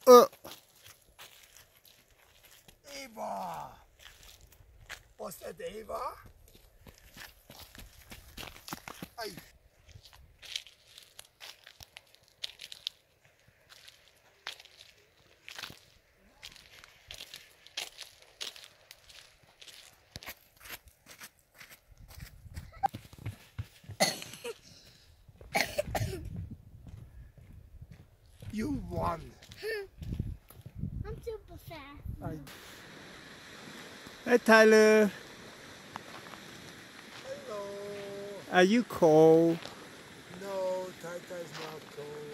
Uh. Ava! Was that Ava? Ay. You won. I'm super fast. Hey Tyler, Hello. are you cold? No, Tata's not cold.